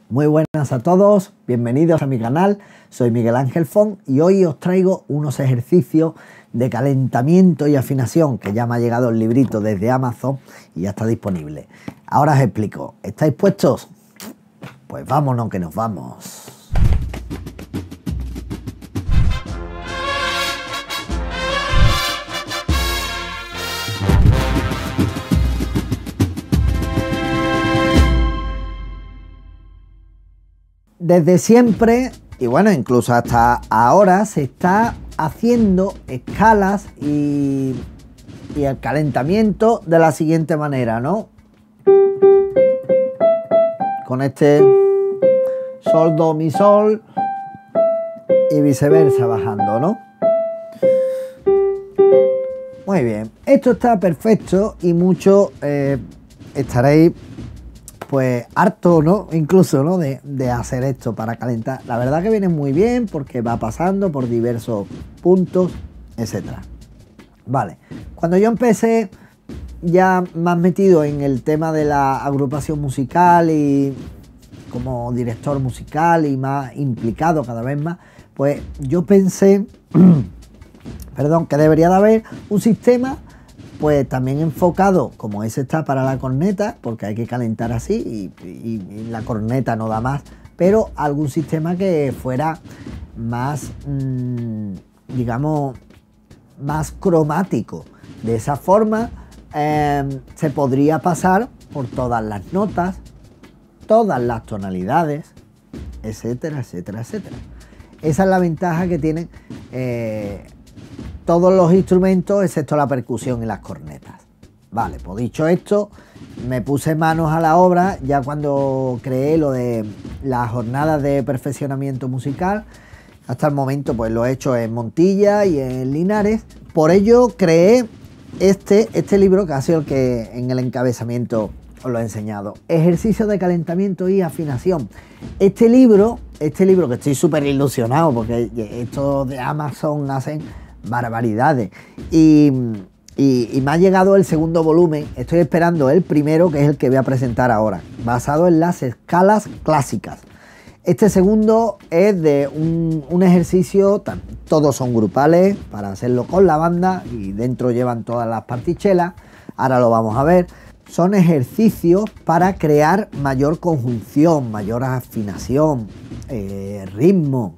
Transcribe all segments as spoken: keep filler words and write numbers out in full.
Muy buenas a todos, bienvenidos a mi canal, soy Miguel Ángel Font y hoy os traigo unos ejercicios de calentamiento y afinación que ya me ha llegado el librito desde Amazon y ya está disponible. Ahora os explico, ¿estáis puestos? Pues vámonos que nos vamos. Desde siempre, y bueno, incluso hasta ahora, se está haciendo escalas y, y el calentamiento de la siguiente manera, ¿no? Con este sol, do, mi, sol y viceversa bajando, ¿no? Muy bien, esto está perfecto y muchos eh, estaréis pues harto, ¿no? Incluso, ¿no? De, de hacer esto para calentar. La verdad que viene muy bien porque va pasando por diversos puntos, etcétera. Vale, cuando yo empecé ya más metido en el tema de la agrupación musical y como director musical y más implicado cada vez más, pues yo pensé, perdón, que debería de haber un sistema pues también enfocado, como ese está para la corneta, porque hay que calentar así y, y, y la corneta no da más, pero algún sistema que fuera más, mmm, digamos, más cromático. De esa forma eh, se podría pasar por todas las notas, todas las tonalidades, etcétera, etcétera, etcétera. Esa es la ventaja que tienen eh, todos los instrumentos excepto la percusión y las cornetas. Vale, pues dicho esto, me puse manos a la obra ya cuando creé lo de las jornadas de perfeccionamiento musical. Hasta el momento pues lo he hecho en Montilla y en Linares. Por ello creé este, este libro que ha sido el que en el encabezamiento os lo he enseñado. Ejercicio de calentamiento y afinación. Este libro, este libro que estoy súper ilusionado porque estos de Amazon hacen barbaridades y, y, y me ha llegado el segundo volumen. Estoy esperando el primero, que es el que voy a presentar ahora, basado en las escalas clásicas. Este segundo es de un, un ejercicio, todos son grupales para hacerlo con la banda y dentro llevan todas las partichelas, ahora lo vamos a ver. Son ejercicios para crear mayor conjunción, mayor afinación, eh, ritmo,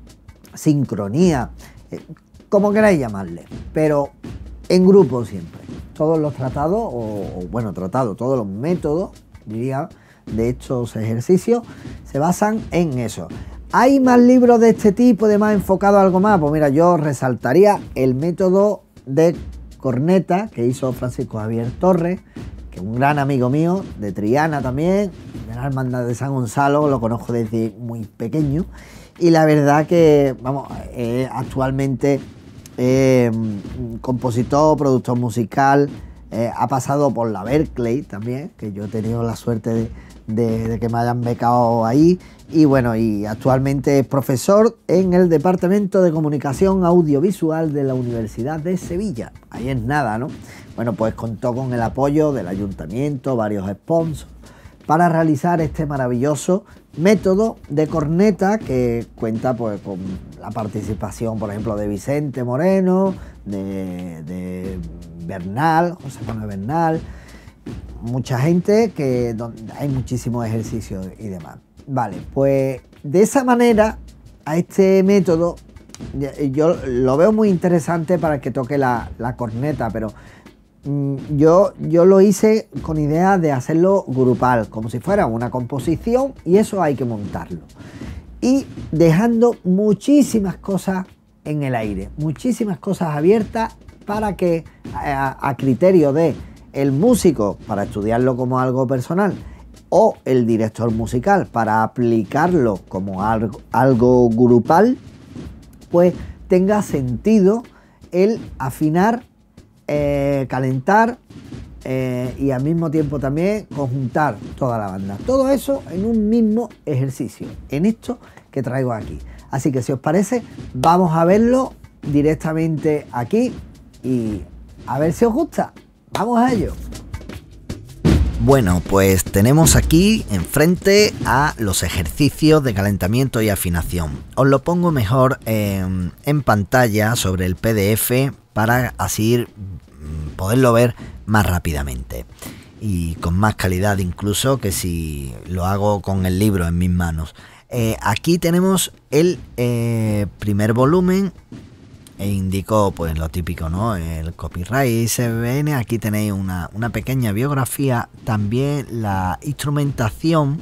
sincronía, eh, como queráis llamarle, pero en grupo siempre. Todos los tratados, o, o bueno, tratados, todos los métodos, diría, de estos ejercicios se basan en eso. ¿Hay más libros de este tipo, de más enfocado a algo más? Pues mira, yo resaltaría el método de corneta que hizo Francisco Javier Torres, que es un gran amigo mío, de Triana también, de la Hermandad de San Gonzalo, lo conozco desde muy pequeño. Y la verdad que, vamos, eh, actualmente eh, compositor, productor musical, eh, ha pasado por la Berkeley también, que yo he tenido la suerte de, de, de que me hayan becado ahí. Y bueno, y actualmente es profesor en el Departamento de Comunicación Audiovisual de la Universidad de Sevilla. Ahí es nada, ¿no? Bueno, pues contó con el apoyo del ayuntamiento, varios sponsors, para realizar este maravilloso método de corneta que cuenta pues con la participación, por ejemplo, de Vicente Moreno, de, de Bernal, José Manuel Bernal, mucha gente, que donde hay muchísimos ejercicios y demás. Vale, pues de esa manera a este método yo lo veo muy interesante para el que toque la, la corneta, pero Yo, yo lo hice con idea de hacerlo grupal, como si fuera una composición, y eso hay que montarlo. Y dejando muchísimas cosas en el aire, muchísimas cosas abiertas para que a, a criterio de el músico, para estudiarlo como algo personal, o el director musical, para aplicarlo como algo, algo grupal, pues tenga sentido el afinar, Eh, calentar eh, y al mismo tiempo también conjuntar toda la banda. Todo eso en un mismo ejercicio, en esto que traigo aquí. Así que si os parece, vamos a verlo directamente aquí y a ver si os gusta. ¡Vamos a ello! Bueno, pues tenemos aquí enfrente a los ejercicios de calentamiento y afinación. Os lo pongo mejor eh, en pantalla sobre el P D F para así poderlo ver más rápidamente y con más calidad incluso que si lo hago con el libro en mis manos. Eh, aquí tenemos el eh, primer volumen e indico pues lo típico, ¿no? El copyright I S B N. Aquí tenéis una, una pequeña biografía, también la instrumentación.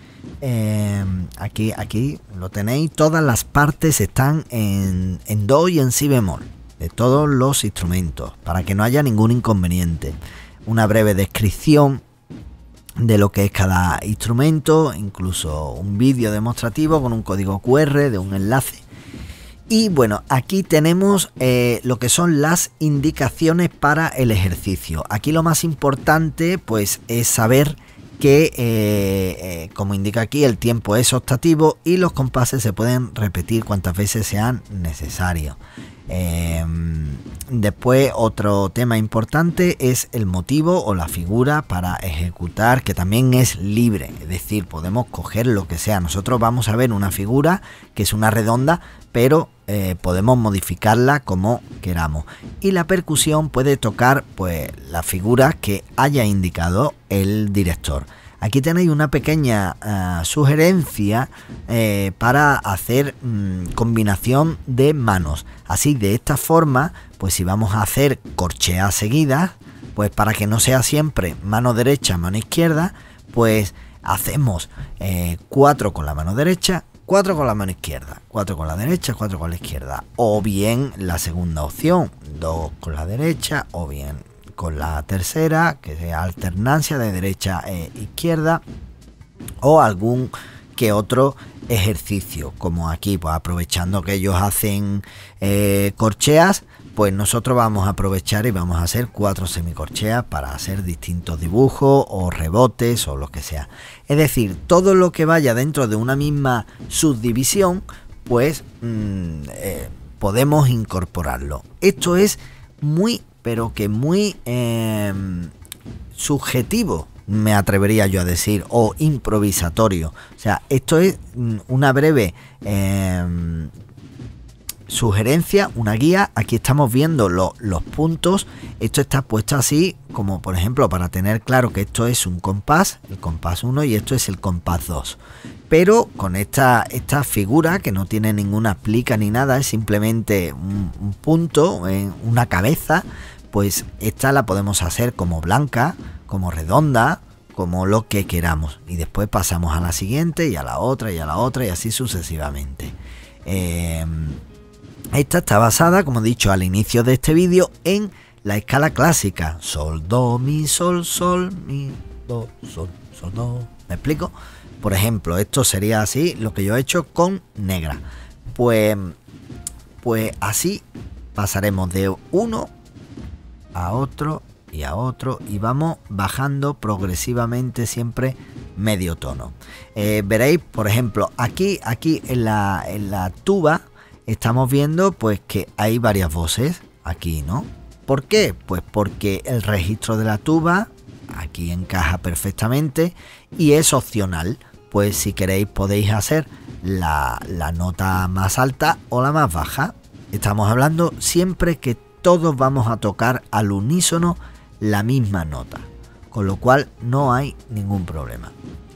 Eh, aquí, aquí lo tenéis, todas las partes están en, en do y en si bemol de todos los instrumentos para que no haya ningún inconveniente. Una breve descripción de lo que es cada instrumento, incluso un vídeo demostrativo con un código Q R de un enlace. Y bueno, aquí tenemos eh, lo que son las indicaciones para el ejercicio. Aquí lo más importante pues es saber que, eh, eh, como indica aquí, el tiempo es optativo y los compases se pueden repetir cuantas veces sean necesarios. Eh, después, otro tema importante es el motivo o la figura para ejecutar, que también es libre, es decir, podemos coger lo que sea. Nosotros vamos a ver una figura que es una redonda, pero eh, podemos modificarla como queramos. Y la percusión puede tocar pues la figura que haya indicado el director. Aquí tenéis una pequeña uh, sugerencia eh, para hacer mmm, combinación de manos. Así, de esta forma, pues si vamos a hacer corcheas seguidas, pues para que no sea siempre mano derecha, mano izquierda, pues hacemos eh, cuatro con la mano derecha, cuatro con la mano izquierda, cuatro con la derecha, cuatro con la izquierda. O bien la segunda opción, dos con la derecha, o bien con la tercera, que sea alternancia de derecha e izquierda, o algún que otro ejercicio, como aquí, pues aprovechando que ellos hacen eh, corcheas, pues nosotros vamos a aprovechar y vamos a hacer cuatro semicorcheas para hacer distintos dibujos o rebotes o lo que sea. Es decir, todo lo que vaya dentro de una misma subdivisión, pues mmm, eh, podemos incorporarlo. Esto es muy pero que muy eh, subjetivo, me atrevería yo a decir, o improvisatorio. O sea, esto es una breve eh, sugerencia, una guía. Aquí estamos viendo lo, los puntos. Esto está puesto así, como por ejemplo para tener claro que esto es un compás, el compás uno, y esto es el compás dos. Pero con esta, esta figura que no tiene ninguna plica ni nada, es simplemente un, un punto, eh, una cabeza. Pues esta la podemos hacer como blanca, como redonda, como lo que queramos. Y después pasamos a la siguiente y a la otra y a la otra y así sucesivamente. Eh, esta está basada, como he dicho al inicio de este vídeo, en la escala clásica. Sol, do, mi, sol, sol, mi, do, sol, sol, do. ¿Me explico? Por ejemplo, esto sería así, lo que yo he hecho con negra. Pues, pues así pasaremos de uno a otro y a otro y vamos bajando progresivamente siempre medio tono. Eh, veréis, por ejemplo, aquí aquí en la, en la tuba estamos viendo pues que hay varias voces aquí, ¿no? ¿Por qué? Pues porque el registro de la tuba aquí encaja perfectamente y es opcional. Pues si queréis podéis hacer la, la nota más alta o la más baja. Estamos hablando siempre que todos vamos a tocar al unísono la misma nota, con lo cual no hay ningún problema.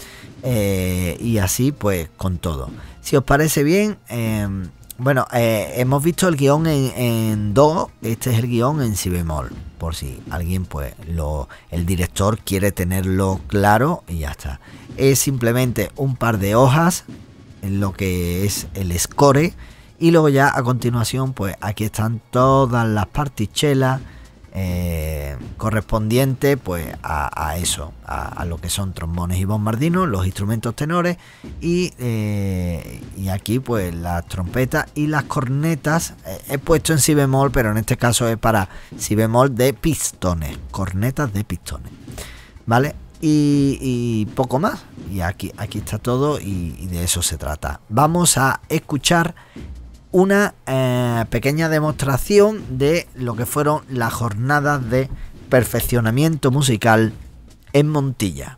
Eh, y así pues con todo. Si os parece bien, eh, bueno, eh, hemos visto el guión en, en do, este es el guión en si bemol, por si alguien pues lo, el director quiere tenerlo claro y ya está. Es simplemente un par de hojas en lo que es el score. Y luego ya a continuación, pues aquí están todas las partichelas eh, correspondientes pues a, a eso, a, a lo que son trombones y bombardinos, los instrumentos tenores y, eh, y aquí pues las trompetas y las cornetas. Eh, he puesto en si bemol, pero en este caso es para si bemol de pistones, cornetas de pistones, ¿vale? Y, y poco más. Y aquí, aquí está todo y, y de eso se trata. Vamos a escuchar una eh, pequeña demostración de lo que fueron las jornadas de perfeccionamiento musical en Montilla.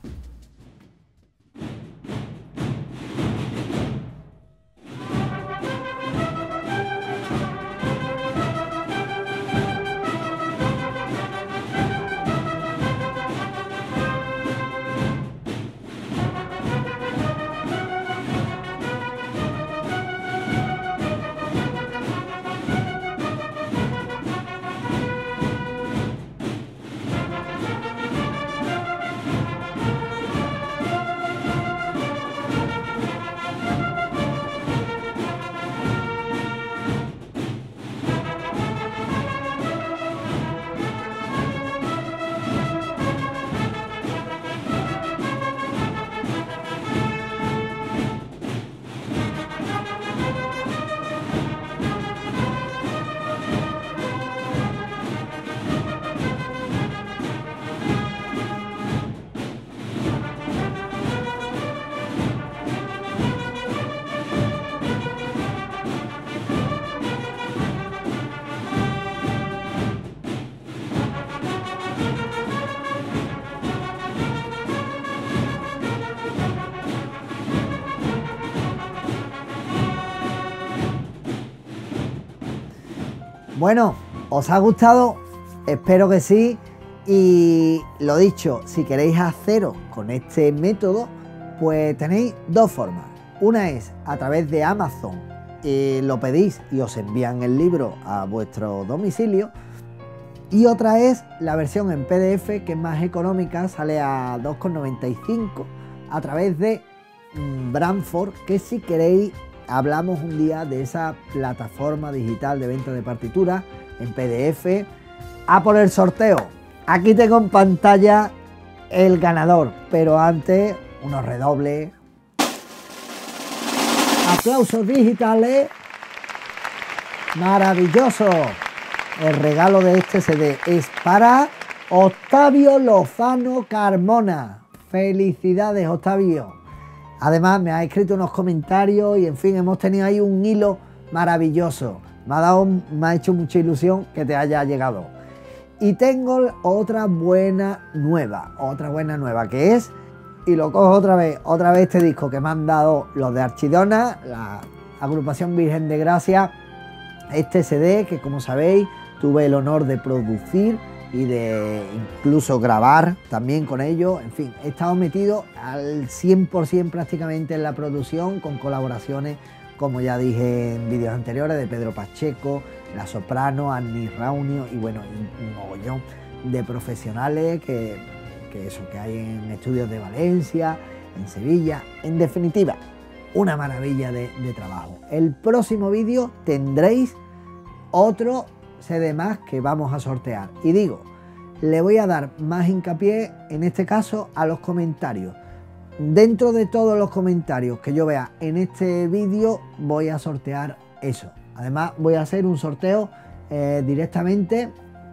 Bueno, ¿os ha gustado? Espero que sí. Y lo dicho, si queréis haceros con este método, pues tenéis dos formas. Una es a través de Amazon, eh, lo pedís y os envían el libro a vuestro domicilio. Y otra es la versión en P D F, que es más económica, sale a dos con noventa y cinco a través de Brandford, que si queréis hablamos un día de esa plataforma digital de venta de partituras en P D F. A por el sorteo. Aquí tengo en pantalla el ganador, pero antes unos redobles. Aplausos digitales. Maravilloso. El regalo de este C D es para Octavio Lozano Carmona. Felicidades, Octavio. Además me ha escrito unos comentarios y en fin, hemos tenido ahí un hilo maravilloso. Me ha, dado, me ha hecho mucha ilusión que te haya llegado. Y tengo otra buena nueva, otra buena nueva que es, y lo cojo otra vez, otra vez este disco que me han dado los de Archidona, la agrupación Virgen de Gracia, este C D que como sabéis tuve el honor de producir y de incluso grabar también con ellos. En fin, he estado metido al cien por cien prácticamente en la producción, con colaboraciones, como ya dije en vídeos anteriores, de Pedro Pacheco, La Soprano, Annie Raunio y bueno, un mogollón de profesionales que, que eso que hay en estudios de Valencia, en Sevilla. En definitiva, una maravilla de, de trabajo. El próximo vídeo tendréis otro C D más que vamos a sortear. Y digo, le voy a dar más hincapié en este caso a los comentarios. Dentro de todos los comentarios que yo vea en este vídeo voy a sortear eso. Además voy a hacer un sorteo eh, directamente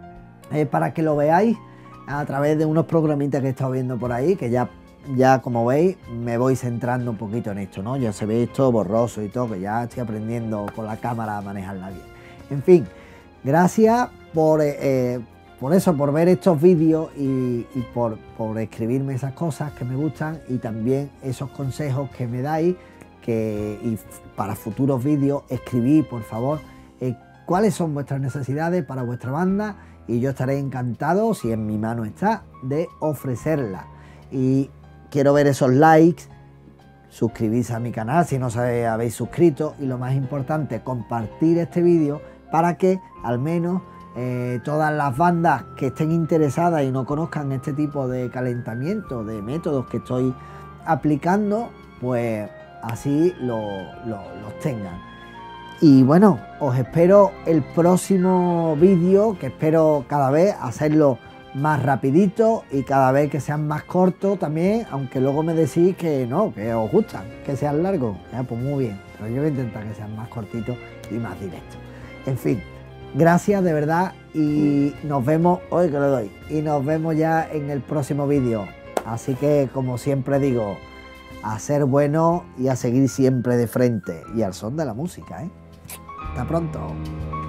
eh, para que lo veáis a través de unos programitas que he estado viendo por ahí, que ya, ya como veis me voy centrando un poquito en esto, ¿no? Ya se ve esto borroso y todo, que ya estoy aprendiendo con la cámara a manejarla bien. En fin, gracias por, eh, por eso, por ver estos vídeos y, y por, por escribirme esas cosas que me gustan y también esos consejos que me dais, que y para futuros vídeos escribid por favor eh, cuáles son vuestras necesidades para vuestra banda y yo estaré encantado, si en mi mano está, de ofrecerla. Y quiero ver esos likes, suscribirse a mi canal si no os habéis suscrito y lo más importante, compartir este vídeo para que al menos eh, todas las bandas que estén interesadas y no conozcan este tipo de calentamiento, de métodos que estoy aplicando, pues así lo, lo, los tengan. Y bueno, os espero el próximo vídeo, que espero cada vez hacerlo más rapidito y cada vez que sean más cortos también, aunque luego me decís que no, que os gustan, que sean largos. Ya, pues muy bien, pero yo voy a intentar que sean más cortitos y más directos. En fin, gracias de verdad y nos vemos, hoy que le doy, y nos vemos ya en el próximo vídeo. Así que como siempre digo, a ser bueno y a seguir siempre de frente y al son de la música, ¿eh? Hasta pronto.